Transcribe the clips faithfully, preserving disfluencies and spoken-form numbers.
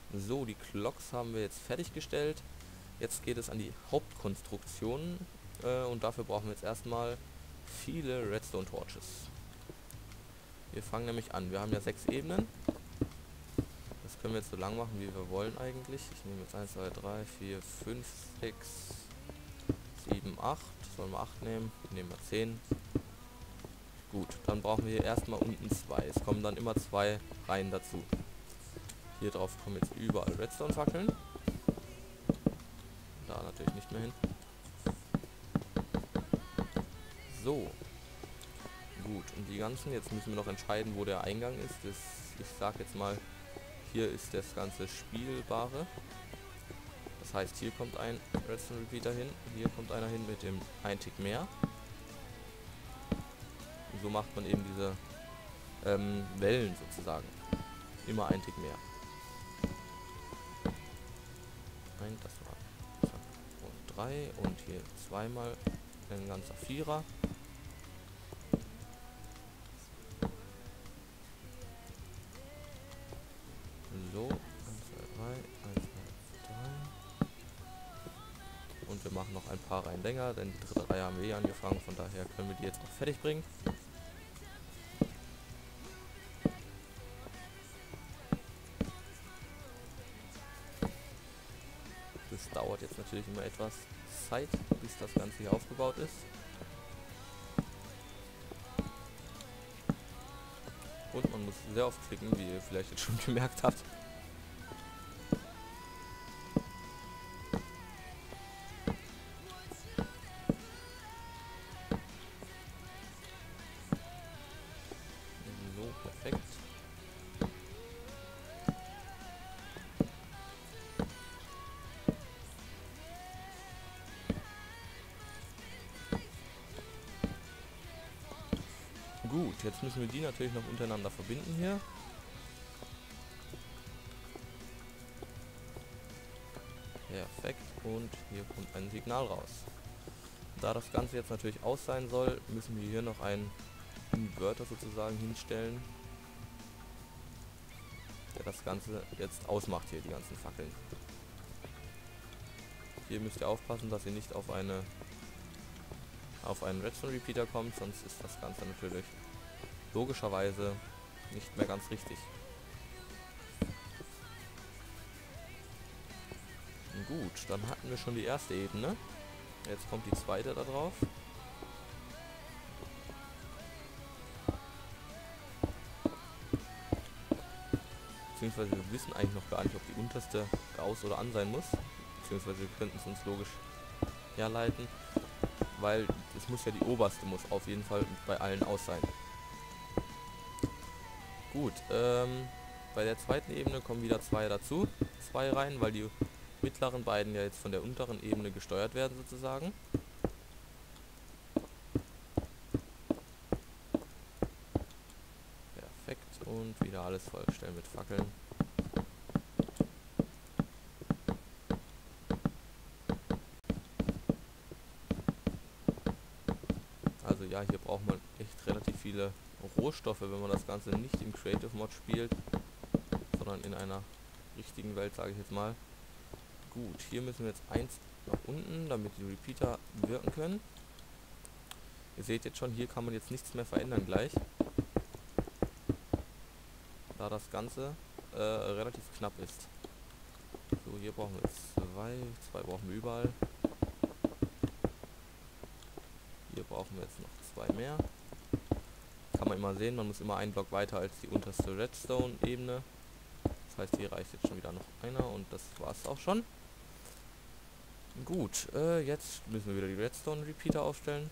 So, die Clocks haben wir jetzt fertiggestellt. Jetzt geht es an die Hauptkonstruktion äh, und dafür brauchen wir jetzt erstmal viele Redstone Torches. Wir fangen nämlich an. Wir haben ja sechs Ebenen. Das können wir jetzt so lang machen, wie wir wollen eigentlich. Ich nehme jetzt eins, zwei, drei, vier, fünf, sechs, sieben, acht. Sollen wir acht nehmen? Nehmen wir zehn. Gut, dann brauchen wir hier erstmal unten zwei. Es kommen dann immer zwei Reihen dazu. Hier drauf kommen jetzt überall Redstone-Fackeln. Da natürlich nicht mehr hin. So. Gut, und die ganzen, jetzt müssen wir noch entscheiden, wo der Eingang ist. Das, ich sag jetzt mal, hier ist das ganze Spielbare. Das heißt, hier kommt ein Redstone Repeater hin, hier kommt einer hin mit dem ein Tick mehr. Und so macht man eben diese ähm, Wellen sozusagen. Immer ein Tick mehr. Ein, das war zack, und drei und hier zweimal ein ganzer Vierer. So, eins, zwei, drei, eins, zwei, drei. Und wir machen noch ein paar Reihen länger, denn die dritte Reihe haben wir eh angefangen, von daher können wir die jetzt auch fertig bringen. Das dauert jetzt natürlich immer etwas Zeit, bis das Ganze hier aufgebaut ist. Und man muss sehr oft klicken, wie ihr vielleicht jetzt schon gemerkt habt. So, perfekt. Gut, jetzt müssen wir die natürlich noch untereinander verbinden hier. Perfekt, und hier kommt ein Signal raus. Da das Ganze jetzt natürlich aus sein soll, müssen wir hier noch einen Inverter sozusagen hinstellen, der das Ganze jetzt ausmacht, hier die ganzen Fackeln. Hier müsst ihr aufpassen, dass ihr nicht auf eine auf einen Redstone Repeater kommt, sonst ist das Ganze natürlich logischerweise nicht mehr ganz richtig. Gut, dann hatten wir schon die erste Ebene. Jetzt kommt die zweite da drauf. Beziehungsweise wir wissen eigentlich noch gar nicht, ob die unterste aus oder an sein muss. Beziehungsweise wir könnten es uns logisch herleiten. Weil es muss ja die oberste, muss auf jeden Fall bei allen aus sein. Gut, ähm, bei der zweiten Ebene kommen wieder zwei dazu. Zwei rein, weil die mittleren beiden ja jetzt von der unteren Ebene gesteuert werden sozusagen. Perfekt, und wieder alles vollstellen mit Fackeln. Also ja, hier braucht man echt relativ viele Rohstoffe, wenn man das Ganze nicht im Creative Mod spielt, sondern in einer richtigen Welt, sage ich jetzt mal. Gut, hier müssen wir jetzt eins nach unten, damit die Repeater wirken können. Ihr seht jetzt schon, hier kann man jetzt nichts mehr verändern gleich, da das Ganze äh, relativ knapp ist. So, hier brauchen wir jetzt zwei, zwei brauchen wir überall. Hier brauchen wir jetzt noch zwei mehr. Kann man immer sehen, man muss immer einen Block weiter als die unterste Redstone-Ebene. Das heißt, hier reicht jetzt schon wieder noch einer und das war's auch schon. Gut, äh, jetzt müssen wir wieder die Redstone-Repeater aufstellen.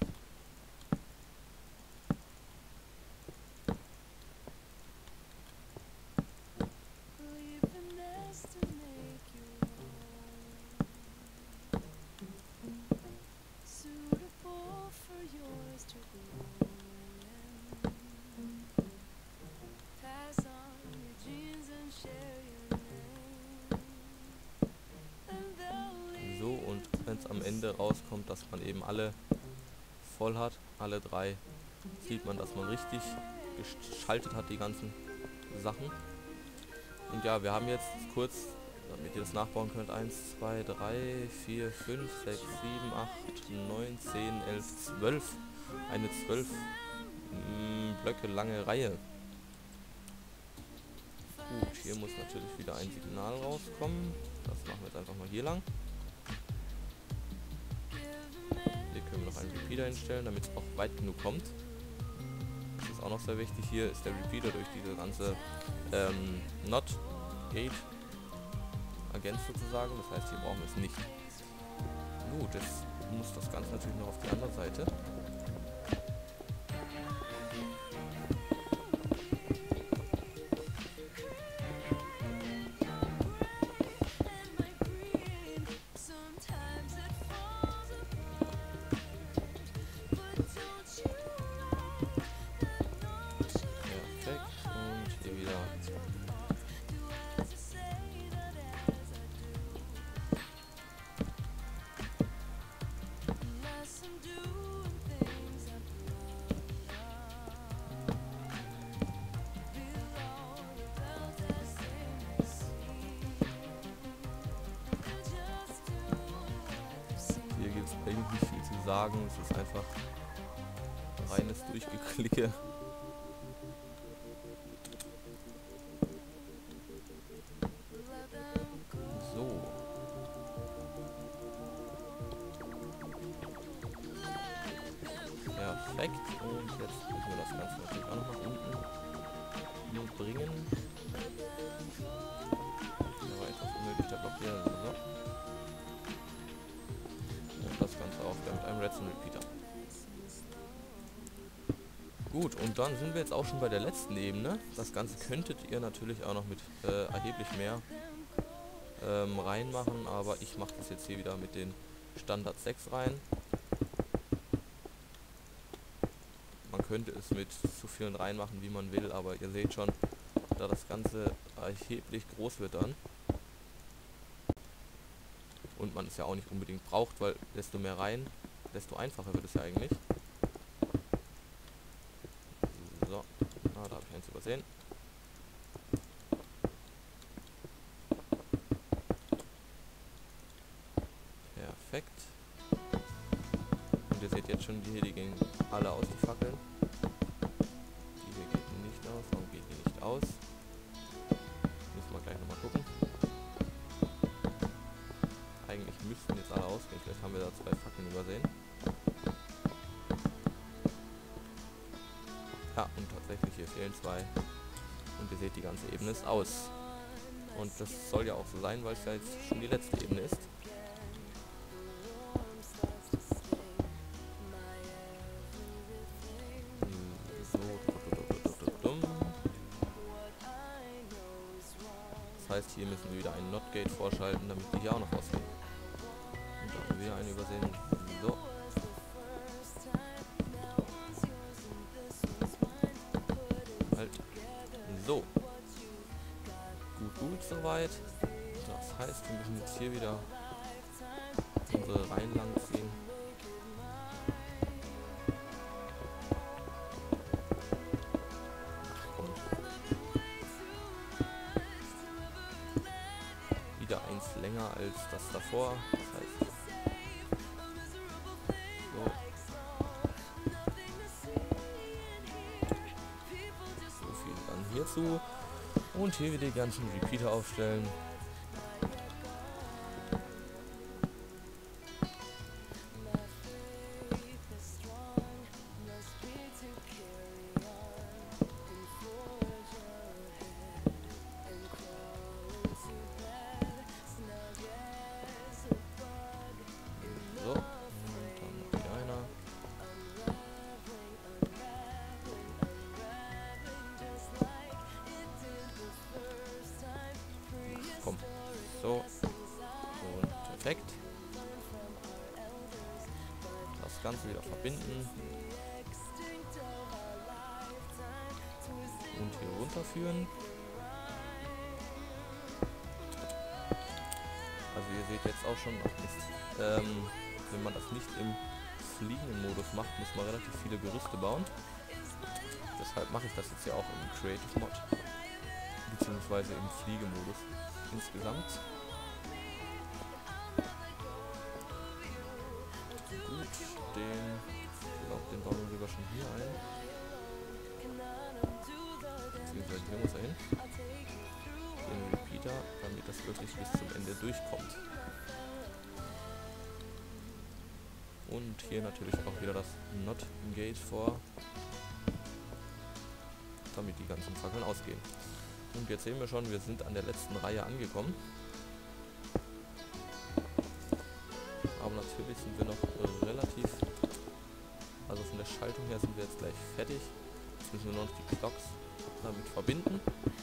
Wenn es am Ende rauskommt, dass man eben alle voll hat, alle drei, sieht man, dass man richtig geschaltet hat, die ganzen Sachen. Und ja, wir haben jetzt kurz Damit ihr das nachbauen könnt. eins, zwei, drei, vier, fünf, sechs, sieben, acht, neun, zehn, elf, zwölf. Eine zwölf Blöcke lange Reihe. Gut, hier muss natürlich wieder ein Signal rauskommen. Das machen wir jetzt einfach mal hier lang. Hier können wir noch einen Repeater hinstellen, damit es auch weit genug kommt. Das ist auch noch sehr wichtig. Hier ist der Repeater durch diese ganze ähm, Not Gate ergänzt sozusagen. Das heißt, hier brauchen wir es nicht. Gut, jetzt muss das Ganze natürlich noch auf die andere Seite. Eigentlich nicht viel zu sagen, es ist einfach reines Durchgeklicke. So. Perfekt. Und jetzt müssen wir das Ganze natürlich auch noch nach unten bringen. Da war etwas unnötig, der Block hier. So. Das Ganze auch mit einem Redstone Repeater. Gut, und dann sind wir jetzt auch schon bei der letzten Ebene. Das Ganze könntet ihr natürlich auch noch mit äh, erheblich mehr ähm, reinmachen, aber ich mache das jetzt hier wieder mit den Standard sechs rein. Man könnte es mit zu vielen reinmachen, wie man will, aber ihr seht schon, da das Ganze erheblich groß wird dann. Und man es ja auch nicht unbedingt braucht, weil desto mehr rein, desto einfacher wird es ja eigentlich. So, ah, da habe ich eins übersehen. Perfekt. Und ihr seht jetzt schon, die hier, die gehen alle aus, die Fackeln. Die hier geht nicht aus, warum geht die nicht aus? Müssen wir gleich nochmal gucken. Eigentlich müssten jetzt alle ausgehen, vielleicht haben wir da zwei Fackeln übersehen. Ja, und tatsächlich hier fehlen zwei. Und ihr seht, die ganze Ebene ist aus. Und das soll ja auch so sein, weil es ja jetzt schon die letzte Ebene ist. So. Das heißt, hier müssen wir wieder einen Not Gate vorschalten, damit die hier auch noch ausgehen. Und da haben wir wieder einen übersehen. So. Halt. So. Gut, gut, soweit. Das heißt, wir müssen jetzt hier wieder unsere Reihen lang ziehen. Und wieder eins länger als das davor. Das heißt, so. So viel dann hierzu. Und hier wieder die ganzen Repeater aufstellen. So, und dann noch hier einer. Komm. So. Und perfekt. Das Ganze wieder verbinden. Und hier runterführen. Also ihr seht jetzt auch schon, ähm, wenn man das nicht im fliegenden Modus macht, muss man relativ viele Gerüste bauen. Deshalb mache ich das jetzt ja auch im Creative Mod, beziehungsweise im Fliegemodus insgesamt. den, ich glaube, den bauen wir sogar schon hier ein. Beziehungsweise hier muss er hin. Den Repeater, damit das wirklich bis zum Ende durchkommt. Und hier natürlich auch wieder das Not Engage vor, damit die ganzen Fackeln ausgehen. Und jetzt sehen wir schon, wir sind an der letzten Reihe angekommen. Aber natürlich sind wir noch äh, relativ, also von der Schaltung her sind wir jetzt gleich fertig. Jetzt müssen wir nur noch die Clocks damit verbinden.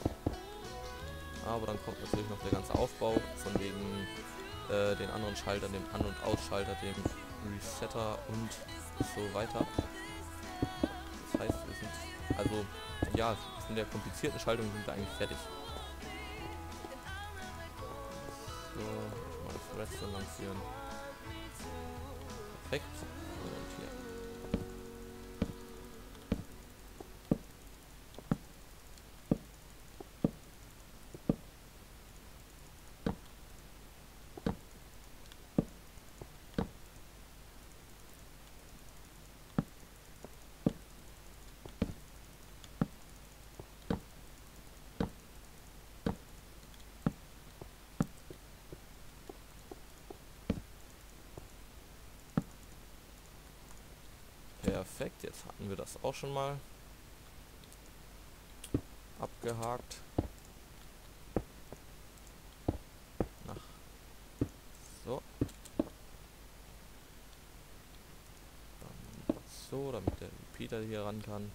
Aber dann kommt natürlich noch der ganze Aufbau von wegen äh, den anderen Schaltern, dem An- und Ausschalter, dem Resetter und so weiter. Das heißt, wir sind, also ja, in der komplizierten Schaltung sind wir eigentlich fertig. So, mal das Redstone lancieren. Perfekt. Und hier. Perfekt, jetzt hatten wir das auch schon mal abgehakt. Nach so. Dann so, damit der Repeater hier ran kann.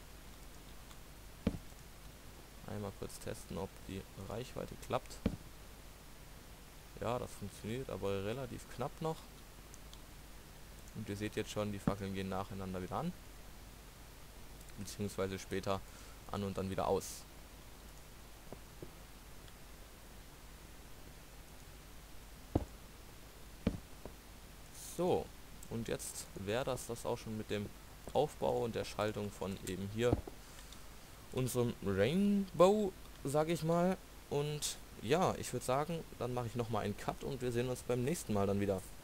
Einmal kurz testen, ob die Reichweite klappt. Ja, das funktioniert, aber relativ knapp noch. Und ihr seht jetzt schon, die Fackeln gehen nacheinander wieder an. Beziehungsweise später an und dann wieder aus. So, und jetzt wäre das das auch schon mit dem Aufbau und der Schaltung von eben hier unserem Rainbow, sage ich mal. Und ja, ich würde sagen, dann mache ich nochmal einen Cut und wir sehen uns beim nächsten Mal dann wieder.